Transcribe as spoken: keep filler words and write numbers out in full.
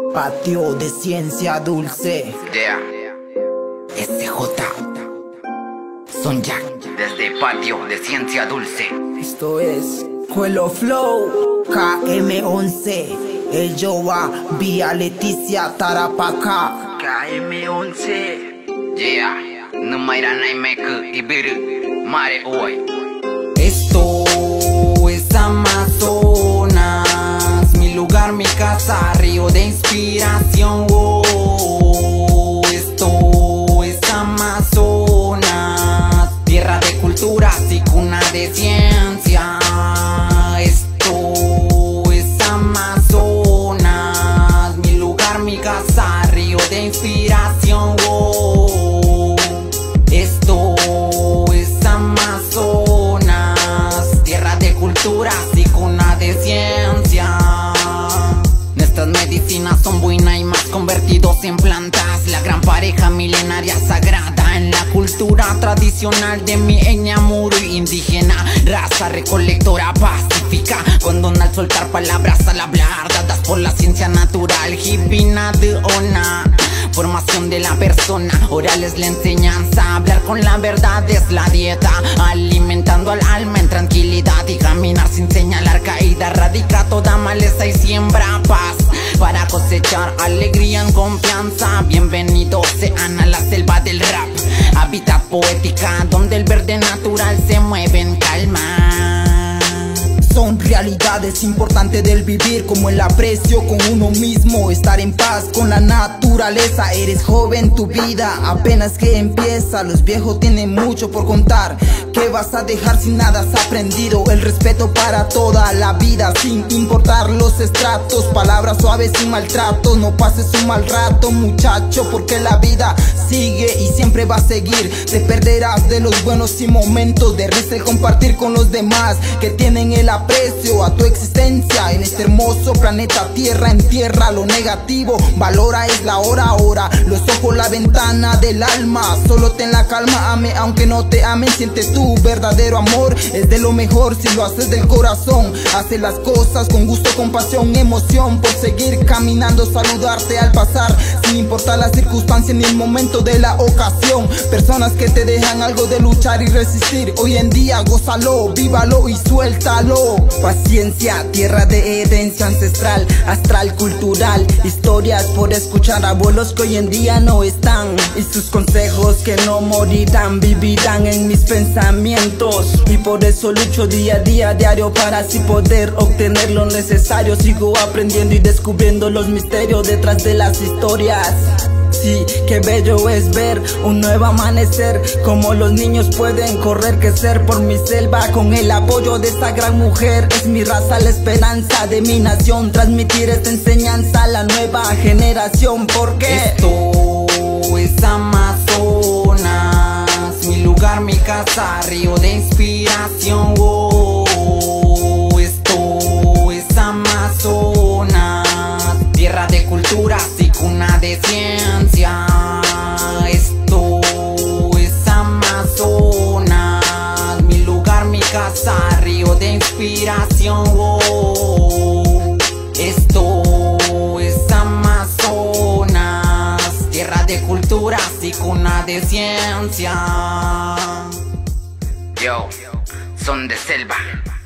Patio de ciencia dulce. Yeah. S J. Son Jack, desde Patio de Ciencia Dulce. Esto es Cuelo Flow. K M once. El Yoba, Vía Leticia, Tarapacá. K M once. Yeah. Numaira Naimeku, Ibiru, Mare Hoy. Esto es Amazonas, mi lugar, mi casa, río de inspiración. Oh, esto es Amazonas, tierra de culturas y cuna de ciencia. Esto es Amazonas, mi lugar, mi casa, río de inspiración. Oh, esto es Amazonas, tierra de culturas y cuna de ciencia. Nuestras medicinas son buenas y más convertidos en plantas. La gran pareja milenaria sagrada en la cultura tradicional de mi Eñamuru indígena. Raza recolectora pacífica, condona al soltar palabras al hablar, dadas por la ciencia natural. Hibina de Ona, formación de la persona, oral es la enseñanza, hablar con la verdad es la dieta, alimentando al alma en tranquilidad y caminar sin señalar caída, radica toda maleza y siembra paz para cosechar alegría en confianza. Bienvenidos sean a la selva del rap, hábitat poética donde el verde natural se mueve en calma. Son realidades importantes del vivir, como el aprecio con uno mismo, estar en paz con la naturaleza. Eres joven, tu vida apenas que empieza, los viejos tienen mucho por contar. ¿Qué vas a dejar si nada has aprendido? El respeto para toda la vida, sin importar los estratos, palabras suaves sin maltrato. No pases un mal rato, muchacho, porque la vida sigue y siempre va a seguir. Te perderás de los buenos y momentos de risa y compartir con los demás que tienen el aprecio a tu existencia en este hermoso planeta Tierra. Entierra lo negativo, valora es la hora ahora. Los ojos la ventana del alma, solo ten la calma, ame aunque no te amen. Siente tu verdadero amor, es de lo mejor si lo haces del corazón. Hace las cosas con gusto, compasión, emoción por seguir caminando, saludarte al pasar sin importar la circunstancia ni el momento de la ocasión. Personas que te dejan algo de luchar y resistir, hoy en día gózalo, vívalo y suéltalo. Paciencia, tierra de herencia ancestral, astral, cultural, historias por escuchar, abuelos que hoy en día no están, y sus consejos que no morirán, vivirán en mis pensamientos. Y por eso lucho día a día, diario, para así poder obtener lo necesario. Sigo aprendiendo y descubriendo los misterios detrás de las historias. Sí, qué bello es ver un nuevo amanecer, como los niños pueden correr, crecer por mi selva con el apoyo de esta gran mujer. Es mi raza la esperanza de mi nación, transmitir esta enseñanza a la nueva generación, porque esto es Amazonas, mi lugar, mi casa, río de inspiración. Oh, esto es Amazonas, tierra de culturas y cuna de ciencia. Esto es Amazonas, mi lugar, mi casa, río de inspiración. Oh, esto es Amazonas, tierra de culturas y cuna de ciencia. Yo, son de selva.